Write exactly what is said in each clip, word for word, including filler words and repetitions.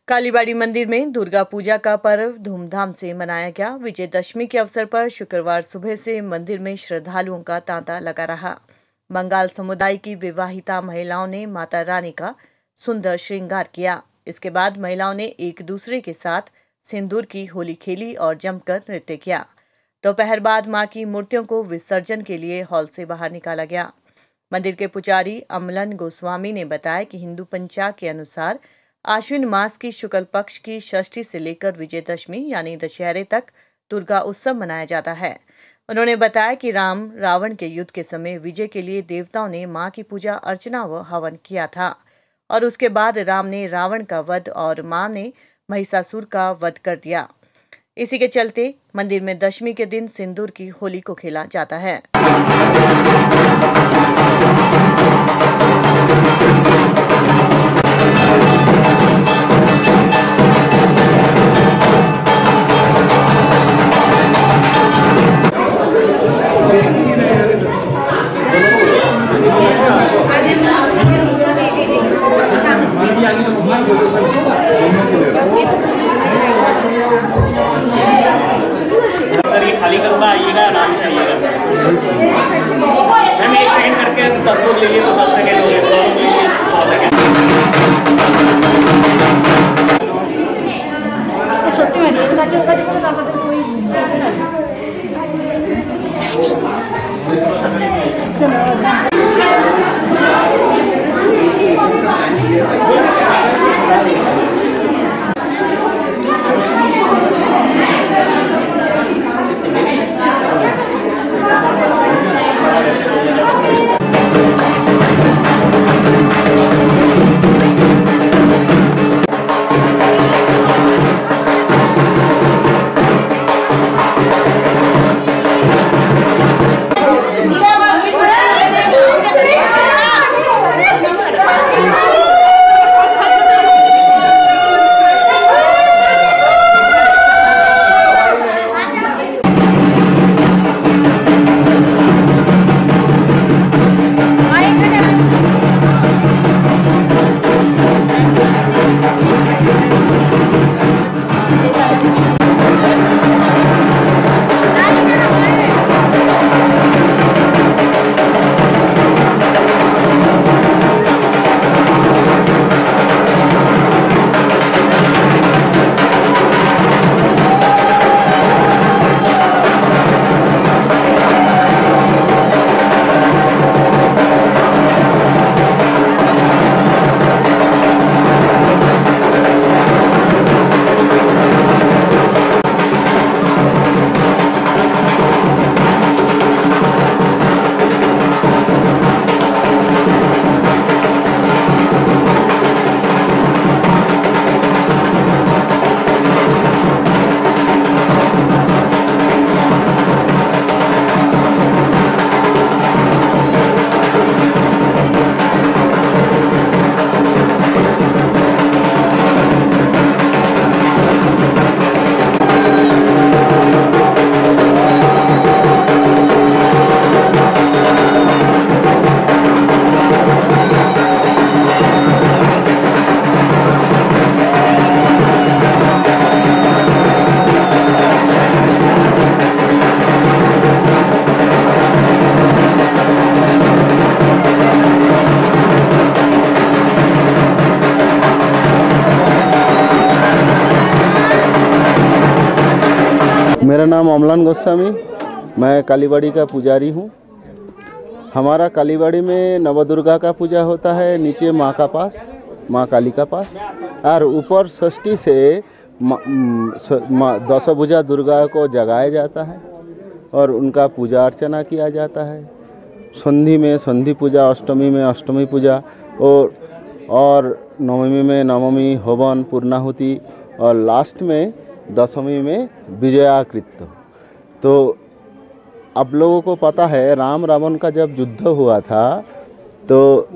कालीबाड़ी मंदिर में दुर्गा पूजा का पर्व धूमधाम से मनाया गया। विजयदशमी के अवसर पर शुक्रवार सुबह से मंदिर में श्रद्धालुओं का तांता लगा रहा। बंगाल समुदाय की विवाहिता महिलाओं ने माता रानी का सुंदर श्रृंगार किया। इसके बाद महिलाओं ने एक दूसरे के साथ सिंदूर की होली खेली और जमकर नृत्य किया। दोपहर बाद मां की मूर्तियों को विसर्जन के लिए हॉल से बाहर निकाला गया। मंदिर के पुजारी अमलन गोस्वामी ने बताया कि हिंदू पंचांग के अनुसार आश्विन मास की शुक्ल पक्ष की षष्ठी से लेकर विजयदशमी यानी दशहरे तक दुर्गा उत्सव मनाया जाता है। उन्होंने बताया कि राम रावण के युद्ध के समय विजय के लिए देवताओं ने मां की पूजा अर्चना व हवन किया था और उसके बाद राम ने रावण का वध और मां ने महिषासुर का वध कर दिया। इसी के चलते मंदिर में दशमी के दिन सिंदूर की होली को खेला जाता है। सर ये खाली करूँगा, आइएगा आराम से आइएगा सर। मैम एक सेकंड करके दस लोग लीजिए तो दस सेकंड हो गए, सौ लोग लीजिए सौ सेकंड। সত্যি মানে এর কাছে ওর কাছে কোনো টাকা তো ওই मेरा नाम अमलन गोस्वामी, मैं कालीबाड़ी का पुजारी हूँ। हमारा कालीबाड़ी में नवदुर्गा का पूजा होता है, नीचे माँ का पास, माँ काली का पास, और ऊपर षष्ठी से दशभुजा दुर्गा को जगाया जाता है और उनका पूजा अर्चना किया जाता है। संधि में संधि पूजा, अष्टमी में अष्टमी पूजा और और नवमी में नवमी हवन पूर्णाहुति और लास्ट में दशमी में विजयाकृत्य। तो आप लोगों को पता है राम रावण का जब युद्ध हुआ था तो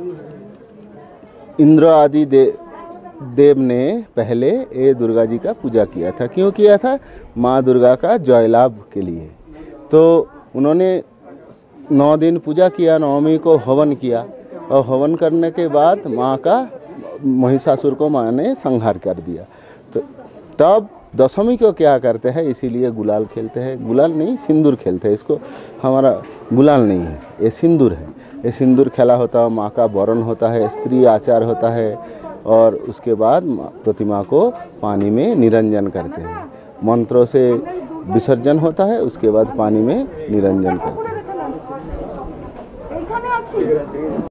इंद्र आदि दे, देव ने पहले ये दुर्गा जी का पूजा किया था। क्यों किया था? माँ दुर्गा का जयलाभ के लिए। तो उन्होंने नौ दिन पूजा किया, नवमी को हवन किया और हवन करने के बाद माँ का महिषासुर को माँ ने संहार कर दिया। तो तब दशमी को क्या करते हैं, इसीलिए गुलाल खेलते हैं। गुलाल नहीं, सिंदूर खेलते हैं। इसको हमारा गुलाल नहीं है, ये सिंदूर है। ये सिंदूर खेला होता है, माँ का वरण होता है, स्त्री आचार होता है, और उसके बाद प्रतिमा को पानी में निरंजन करते हैं। मंत्रों से विसर्जन होता है, उसके बाद पानी में निरंजन करते हैं।